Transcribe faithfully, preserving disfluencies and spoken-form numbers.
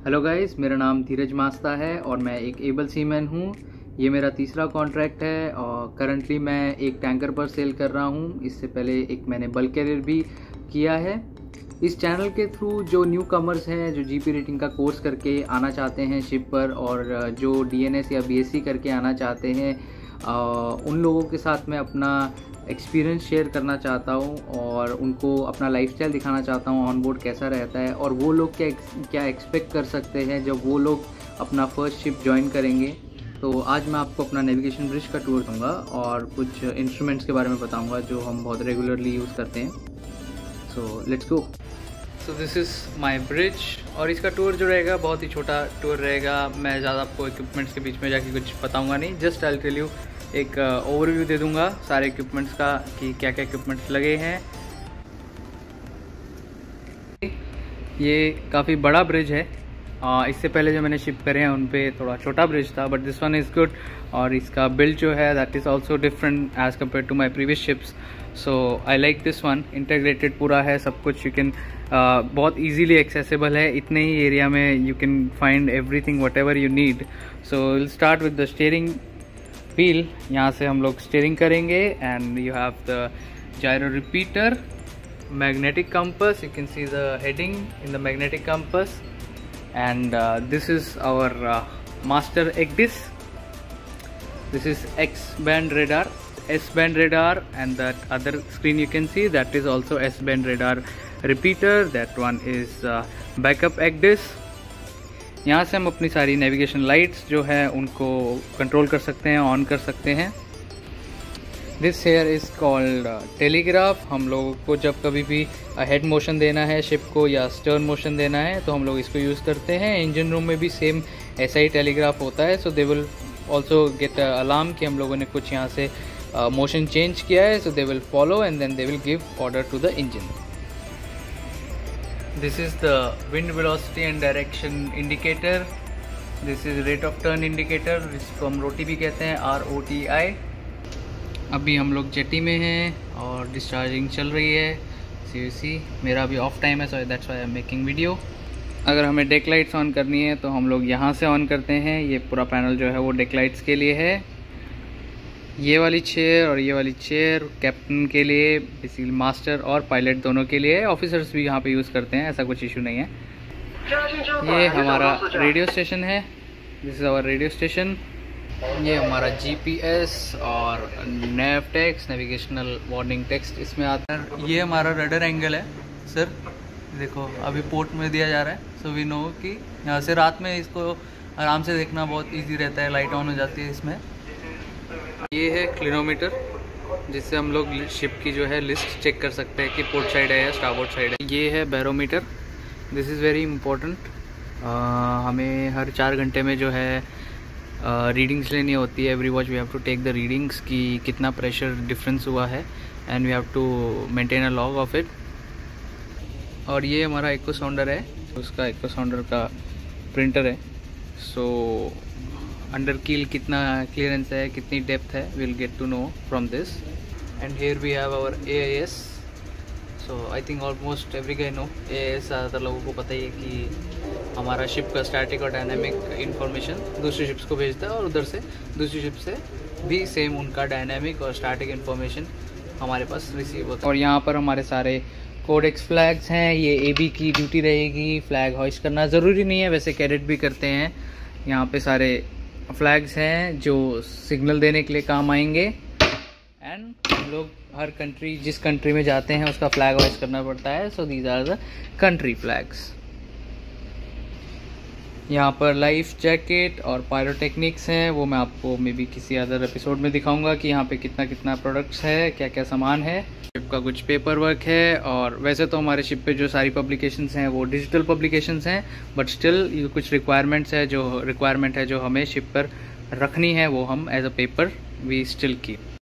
Hello guys, मेरा नाम धीरज मास्ता है और मैं एक एबल सीमैन हूँ। ये मेरा तीसरा कॉन्ट्रैक्ट है और करंटली मैं एक टैंकर पर सेल कर रहा हूँ। इससे पहले एक मैंने बल्क कैरियर भी किया है। इस चैनल के थ्रू जो न्यू कमर्स हैं, जो जीपी रेटिंग का कोर्स करके आना चाहते हैं शिप पर, और जो डीएनएस या बीएससी करके आना चाहते हैं, उन लोगों के साथ मैं अपना एक्सपीरियंस शेयर करना चाहता हूँ और उनको अपना लाइफस्टाइल दिखाना चाहता हूँ, ऑन बोर्ड कैसा रहता है और वो लोग क्या क्या एक्सपेक्ट कर सकते हैं जब वो लोग अपना फर्स्ट शिप ज्वाइन करेंगे। तो आज मैं आपको अपना नेविगेशन ब्रिज का टूर दूंगा और कुछ इंस्ट्रूमेंट्स के बारे में बताऊंगा जो हम बहुत रेगुलरली यूज़ करते हैं। So let's go. So this is my bridge और इसका टूर जो रहेगा बहुत ही छोटा टूर रहेगा। मैं ज़्यादा आपको इक्विपमेंट्स के बीच में जाके कुछ बताऊँगा नहीं, just I will tell you एक ओवरव्यू दे दूंगा सारे इक्विपमेंट्स का कि क्या क्या इक्विपमेंट्स लगे हैं। ये काफ़ी बड़ा ब्रिज है। आ, इससे पहले जो मैंने शिप करे हैं उन पे थोड़ा छोटा ब्रिज था, but this one is good. और इसका बिल्ड जो है that is also different as compare to my previous ships. So I like this one. Integrated पूरा है सब कुछ। यू कैन बहुत ईजीली एक्सेसिबल है। इतने ही एरिया में you can find everything whatever you need. So will start with the steering wheel. यहाँ से हम लोग स्टीयरिंग करेंगे and you have the gyro repeater, magnetic compass. You can see the heading in the magnetic compass, and uh, this is our uh, master ECDIS. This is X band radar, S band radar, and that other screen you can see that is also S band radar repeater. That one is uh, backup ECDIS. यहाँ से हम अपनी सारी navigation lights जो है उनको control कर सकते हैं, ऑन कर सकते हैं। This here is called telegraph. हम लोगों को जब कभी भी हेड मोशन देना है शिप को या स्टर्न मोशन देना है तो हम लोग इसको यूज़ करते हैं। इंजन रूम में भी सेम ऐसा ही टेलीग्राफ होता है। So they will also get alarm कि हम लोगों ने कुछ यहाँ से मोशन चेंज किया है। So they will follow and then they will give order to the engine. This is the wind velocity and direction indicator. This is rate of turn indicator, जिसको हम रोटी भी कहते हैं, आर ओ टी आई। अभी हम लोग jetty में हैं और डिस्चार्जिंग चल रही है। सी यू सी मेरा अभी ऑफ टाइम है, so that's why I am making video. अगर हमें डेक लाइट्स ऑन करनी है तो हम लोग यहाँ से ऑन करते हैं। ये पूरा पैनल जो है वो डेक लाइट्स के लिए है। ये वाली चेयर और ये वाली चेयर कैप्टन के लिए, बेसिकली मास्टर और पायलट दोनों के लिए। ऑफिसर्स भी यहाँ पे यूज़ करते हैं, ऐसा कुछ इशू नहीं है। ये हमारा रेडियो स्टेशन है। This is our radio station. ये हमारा जीपीएस और nav text, navigational warning text इसमें आता है। ये हमारा रडर एंगल है सर, देखो अभी पोर्ट में दिया जा रहा है। सो वी नो कि यहाँ से रात में इसको आराम से देखना बहुत ईजी रहता है, लाइट ऑन हो जाती है इसमें। ये है क्लिनोमीटर, जिससे हम लोग शिप की जो है लिस्ट चेक कर सकते हैं कि पोर्ट साइड है या स्टारबोर्ड साइड है। ये है barometer. This is very important. हमें हर चार घंटे में जो है रीडिंग्स लेनी होती है। Every watch we have to take the readings कि कितना प्रेशर डिफरेंस हुआ है and we have to maintain a log of it. और ये हमारा इको साउंडर है, उसका इको साउंडर का प्रिंटर है। सो अंडर कील कितना क्लियरेंस है, कितनी डेप्थ है, will get to know from this. And here we have our A I S. So I think almost every guy know A I S. ज़्यादातर लोगों को पता ही है कि हमारा शिप का स्टैटिक और डायनामिक इंफॉर्मेशन दूसरी शिप्स को भेजता है और उधर से दूसरी शिप से भी सेम उनका डायनामिक और स्टैटिक इंफॉर्मेशन हमारे पास रिसीव होता है। और यहाँ पर हमारे सारे कोडेक्स फ्लैग्स हैं। ये ए बी की ड्यूटी रहेगी। फ्लैग हॉइस्ट करना ज़रूरी नहीं है, वैसे कैडेट भी करते हैं। यहाँ पे सारे फ्लैग्स हैं जो सिग्नल देने के लिए काम आएंगे। एंड हम लोग हर कंट्री, जिस कंट्री में जाते हैं उसका फ्लैग हॉइस्ट करना पड़ता है। So these are the country flags. यहाँ पर लाइफ जैकेट और पायरोटेक्निक्स हैं, वो मैं आपको मे बी किसी अदर एपिसोड में दिखाऊंगा कि यहाँ पे कितना कितना प्रोडक्ट्स है, क्या क्या सामान है। शिप का कुछ पेपर वर्क है। और वैसे तो हमारे शिप पे जो सारी पब्लिकेशंस हैं वो डिजिटल पब्लिकेशंस हैं, बट स्टिल ये कुछ रिक्वायरमेंट्स है जो रिक्वायरमेंट है जो हमें शिप पर रखनी है, वो हम as a paper we still keep.